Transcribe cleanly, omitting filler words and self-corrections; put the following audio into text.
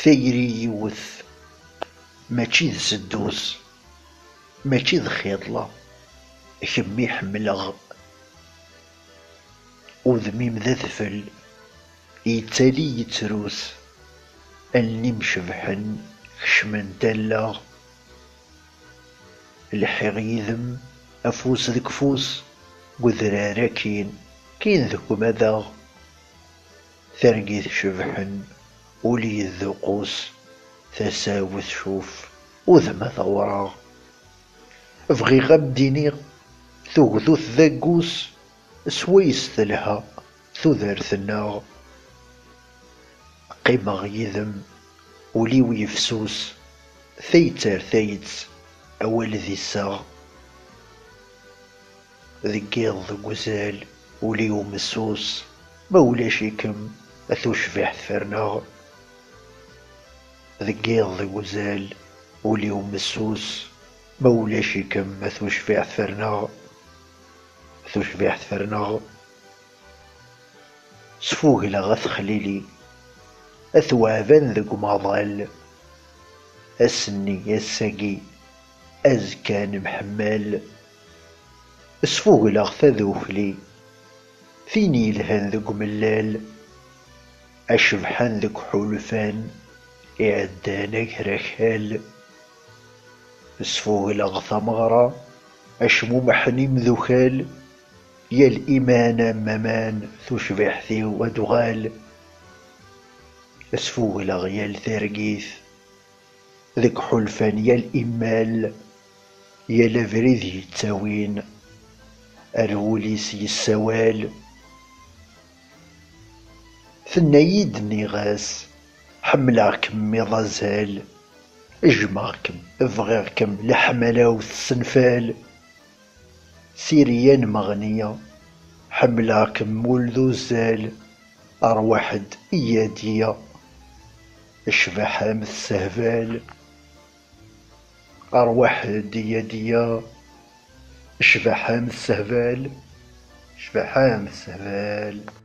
ثيري يوث ماشي ذ سدوس، ماشي ذ خيطلة، كمي حملغ وذميم ذا ثفل يتالي يتروس، أني مشبحن كشمن دالاغ لحيغ يذم أفوس ذك فوس وذرارا كين ذكو مذاغ ثرقيث شبحن ولي الذقوس تساوث شوف وذما ثوراغ بغي غمديني ثوثوث ذاقوس سويس ثلها ثوذرثناغ قيمة يذم ولي ويفسوس ثيتر ثيتس أول ذي الساغ ذقيض ذقوزال وليو مسوس مولاشيكم أثوشبح ثفرناغ ذقيض ذقوزال وليو مسوس مولاشيكم أثوشبح ثفرناغ سفوق لغث خليلي أثوابا ذق ماضال أسني السقي أزكان محمال سفوق لغث ذوخلي فيني لهن ذق ملال أشبحان ذق حلفان إعدانك ركال سفوق لغث مغرى أشمو محنيم ذخال يا الإيمان ممان تشبح ثي ودغال سفوق لغيال ثرقيث ذك حلفان يا الإمال يا لفريذ يتاوين الوليس يسوال ثنايد نيغاس حملاكم مضازال اجمعكم افغيركم لحملا وثسنفال سيريان مغنية حملاكم ولذو الزال أرواحد إيادية اشبحام السهبال أرواحد إيادية اشبحام السهبال.